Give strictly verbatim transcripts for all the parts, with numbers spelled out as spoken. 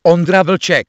Ondra Vlček.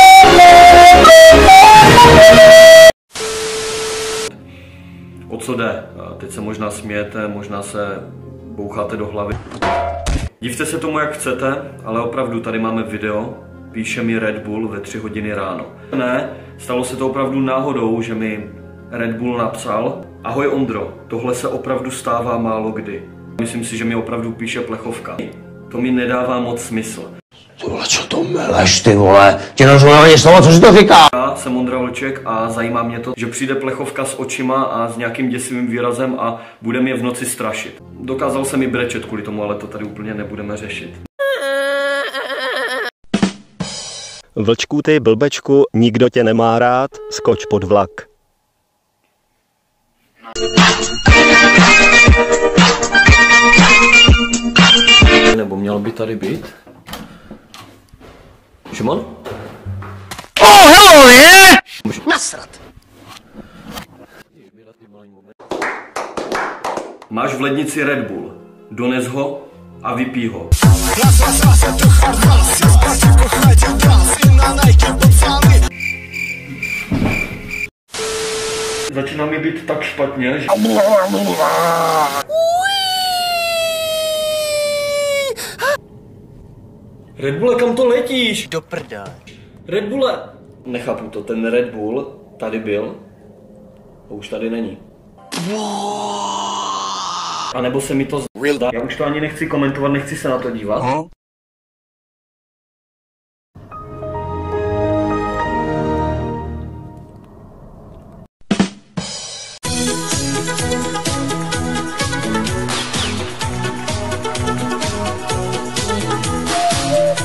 O co jde? Teď se možná smějete, možná se boucháte do hlavy. Divte se tomu, jak chcete, ale opravdu tady máme video. Píše mi Red Bull ve tři hodiny ráno. Ne, stalo se to opravdu náhodou, že mi Red Bull napsal: ahoj Ondro, tohle se opravdu stává málo kdy. Myslím si, že mi opravdu píše plechovka. To mi nedává moc smysl. Ty vole, co to meleš, ty vole? Ti nerozumím ani slovo, co si to říká? Já jsem Ondra Vlček a zajímá mě to, že přijde plechovka s očima a s nějakým děsivým výrazem a bude mě v noci strašit. Dokázal jsem mi brečet kvůli tomu, ale to tady úplně nebudeme řešit. Vlčku, ty blbečku, nikdo tě nemá rád, skoč pod vlak. Nebo měl by tady být? Šimon? Oh, hello, yeah! Nasrat. Máš v lednici Red Bull. Dones ho a vypij ho. Začíná mi být tak špatně, že... Red Bulle, kam to letíš? Do prdele. Red Bulle! Nechápu to, ten Red Bull tady byl a už tady není. A nebo se mi to zdá. Já už to ani nechci komentovat, nechci se na to dívat.